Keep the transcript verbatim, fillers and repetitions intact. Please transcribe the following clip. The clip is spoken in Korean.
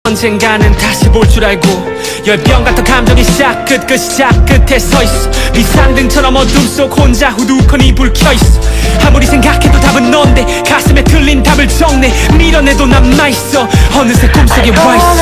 언젠가는 다시 볼 줄 알고 열병 같은 감정이 시작 끝 그 시작 끝에 서있어 비상등처럼 어둠 속 혼자 후두커니 불 켜있어 아무리 생각해도 답은 넌데 가슴에 틀린 답을 적네 밀어내도 남아있어 어느새 꿈속에 와있어